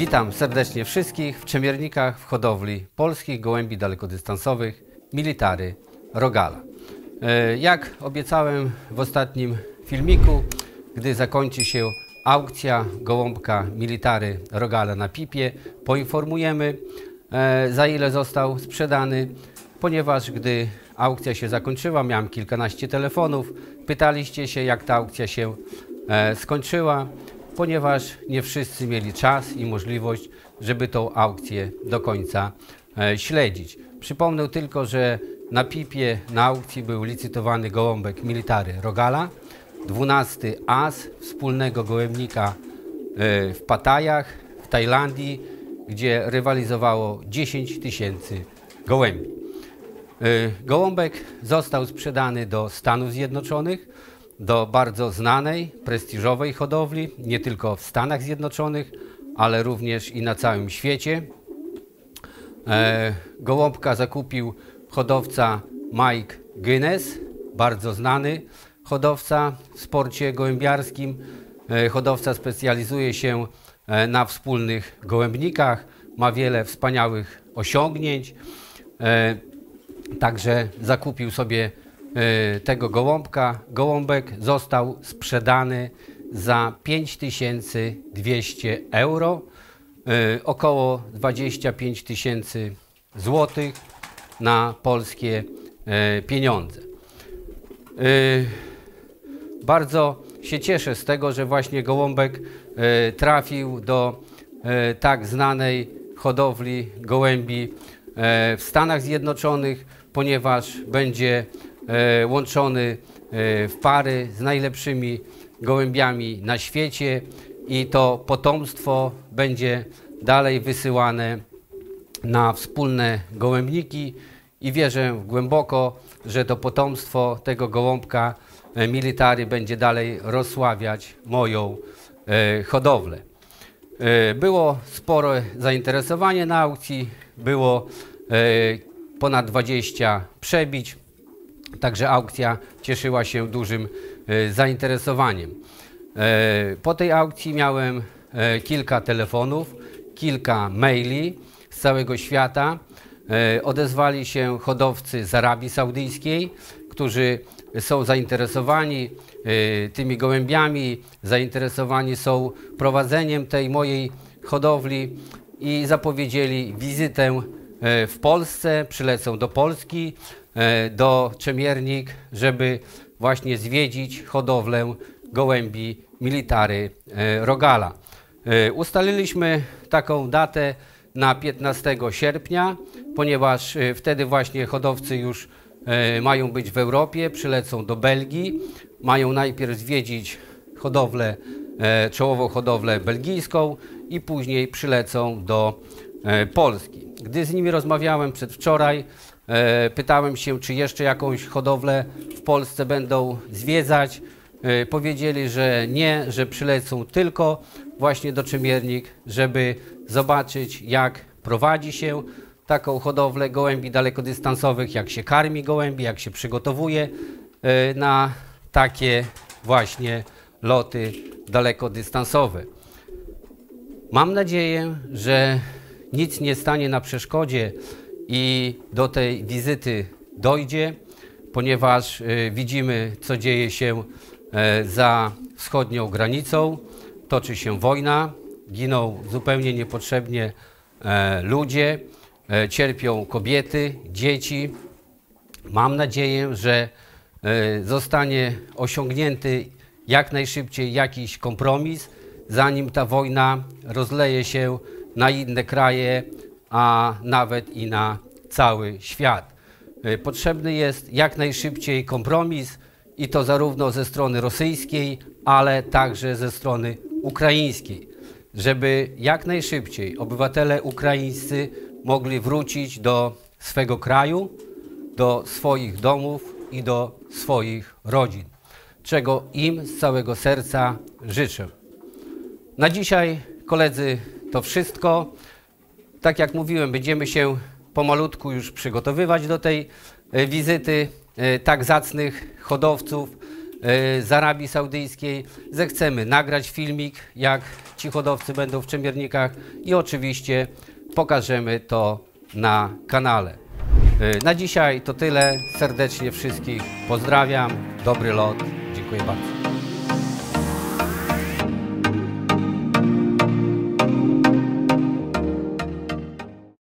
Witam serdecznie wszystkich w Czemiernikach w hodowli polskich gołębi dalekodystansowych Military Rogala. Jak obiecałem w ostatnim filmiku, gdy zakończy się aukcja gołąbka Military Rogala na Pipie, poinformujemy, za ile został sprzedany, ponieważ gdy aukcja się zakończyła, miałem kilkanaście telefonów, pytaliście się, jak ta aukcja się skończyła, ponieważ nie wszyscy mieli czas i możliwość, żeby tą aukcję do końca śledzić. Przypomnę tylko, że na Pipie na aukcji był licytowany gołąbek Military Rogala, 12 as wspólnego gołębnika w Pattayach w Tajlandii, gdzie rywalizowało 10 tysięcy gołębi. Gołąbek został sprzedany do Stanów Zjednoczonych, do bardzo znanej, prestiżowej hodowli, nie tylko w Stanach Zjednoczonych, ale również i na całym świecie. Gołąbka zakupił hodowca Mike Guinness, bardzo znany hodowca w sporcie gołębiarskim. Hodowca specjalizuje się na wspólnych gołębnikach, ma wiele wspaniałych osiągnięć. Także zakupił sobie tego gołąbka. Gołąbek został sprzedany za 5200 euro, około 25 tysięcy złotych na polskie pieniądze. Bardzo się cieszę z tego, że właśnie gołąbek trafił do tak znanej hodowli gołębi w Stanach Zjednoczonych, ponieważ będzie łączony w pary z najlepszymi gołębiami na świecie i to potomstwo będzie dalej wysyłane na wspólne gołębniki i wierzę głęboko, że to potomstwo tego gołąbka Military będzie dalej rozsławiać moją hodowlę. Było spore zainteresowanie na aukcji, było ponad 20 przebić, także aukcja cieszyła się dużym zainteresowaniem. Po tej aukcji miałem kilka telefonów, kilka maili z całego świata. Odezwali się hodowcy z Arabii Saudyjskiej, którzy są zainteresowani tymi gołębiami, zainteresowani są prowadzeniem tej mojej hodowli i zapowiedzieli wizytę w Polsce, przylecą do Polski, do Czemiernik, żeby właśnie zwiedzić hodowlę gołębi Military Rogala. Ustaliliśmy taką datę na 15 sierpnia, ponieważ wtedy właśnie hodowcy już mają być w Europie, przylecą do Belgii, mają najpierw zwiedzić hodowlę, czołową hodowlę belgijską i później przylecą do Polski. Gdy z nimi rozmawiałem przedwczoraj, pytałem się, czy jeszcze jakąś hodowlę w Polsce będą zwiedzać. Powiedzieli, że nie, że przylecą tylko właśnie do Czemiernik, żeby zobaczyć, jak prowadzi się taką hodowlę gołębi dalekodystansowych, jak się karmi gołębi, jak się przygotowuje na takie właśnie loty dalekodystansowe. Mam nadzieję, że nic nie stanie na przeszkodzie i do tej wizyty dojdzie, ponieważ widzimy, co dzieje się za wschodnią granicą. Toczy się wojna, giną zupełnie niepotrzebnie ludzie, cierpią kobiety, dzieci. Mam nadzieję, że zostanie osiągnięty jak najszybciej jakiś kompromis, zanim ta wojna rozleje się na inne kraje, a nawet i na cały świat. Potrzebny jest jak najszybciej kompromis i to zarówno ze strony rosyjskiej, ale także ze strony ukraińskiej, żeby jak najszybciej obywatele ukraińscy mogli wrócić do swego kraju, do swoich domów i do swoich rodzin, czego im z całego serca życzę. Na dzisiaj, koledzy, to wszystko. Tak jak mówiłem, będziemy się pomalutku już przygotowywać do tej wizyty tak zacnych hodowców. z Arabii Saudyjskiej. Zechcemy nagrać filmik, jak ci hodowcy będą w Czemiernikach i oczywiście pokażemy to na kanale. Na dzisiaj to tyle. Serdecznie wszystkich pozdrawiam. Dobry lot. Dziękuję bardzo.